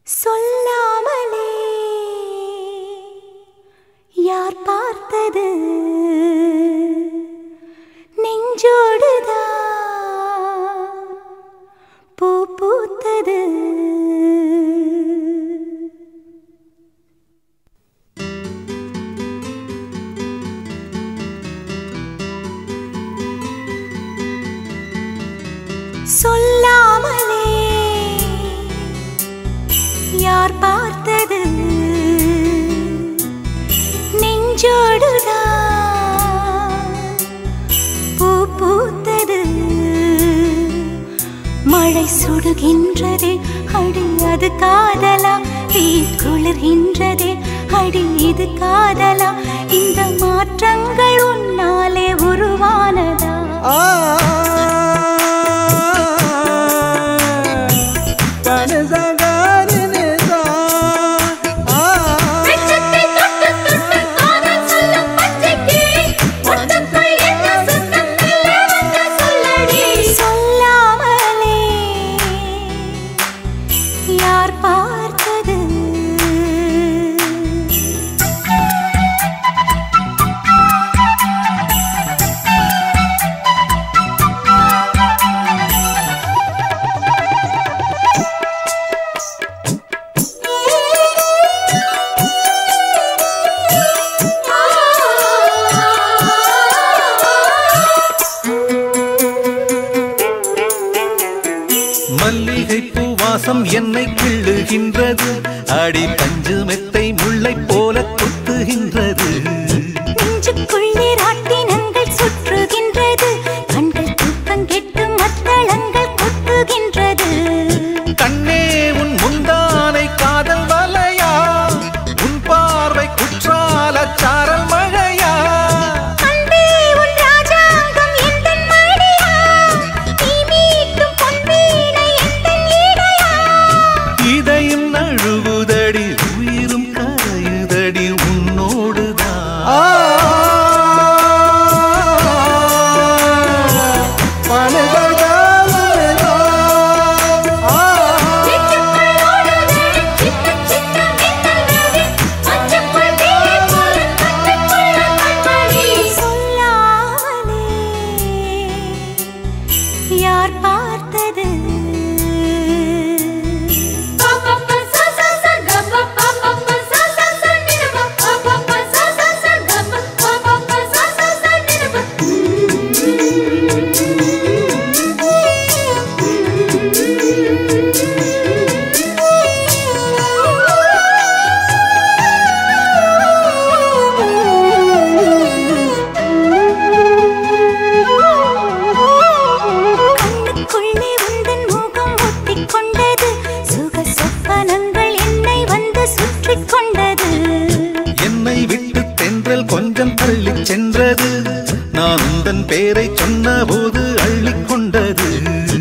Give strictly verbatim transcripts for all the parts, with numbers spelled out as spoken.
சொல்லாமலே யார் பார்த்தது நெஞ்சோடுதான் பூ பூத்தது. சொல்லாமலே யார் பார்த்தது நெஞ்சோடுதான் பூ பூத்தது. மழை சுடுகின்றதே அடி அது காதலா, வீட் குளிர்கின்றதே அடி இது காதலா, இந்த மாற்றங்கள் உன்னாலே உருவானதா? மல்லிகை பூவாசம் என்னை கிள்ளுகின்றது, அடி பஞ்சு மெத்தை முல்லை போல குத்துகின்றது. நெஞ்சுக்குள்ளே ராட்டினங்கள் சுற்றுகின்றது, கண்கள் தூக்கம் கெட்டு மத்தளங்கள் கொட்டுகின்றது. கண்ணே உன் முந்தானை காதல் வலையா, உன் பார்வை குற்றால சாரல் மழையா, நழுவுதடி உயிரும் கரையுதடி உன்னோடுதான். சொல்லாமலே யார் பார்த்தது கொஞ்சம் தள்ளி சென்றது, நான் உந்தன் பேரை சொன்ன போது அள்ளிக்கொண்டது.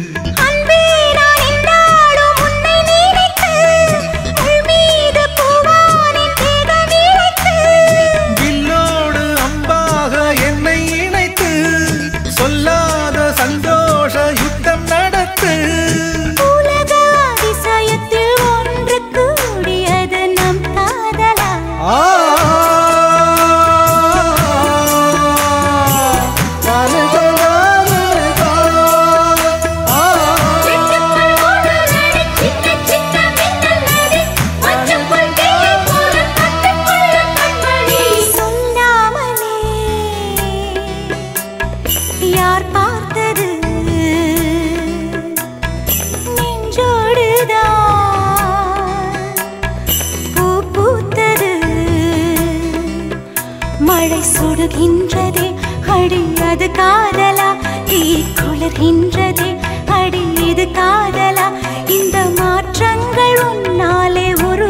வில்லோடு அம்பாக என்னை இணைத்து சொல்லாத சந்தோஷ யுத்தம் நடத்து. உலக அதிசயத்தில் ஒன்று கூடியது நம் காதலா? யார் பார்த்தது நெஞ்சோடுதான் பூ பூத்தது. மழை சுடுகின்றதே அடி அது காதலா, தீ குளிர்கின்றதே அடி இது காதலா, இந்த மாற்றங்கள் உன்னாலே ஒரு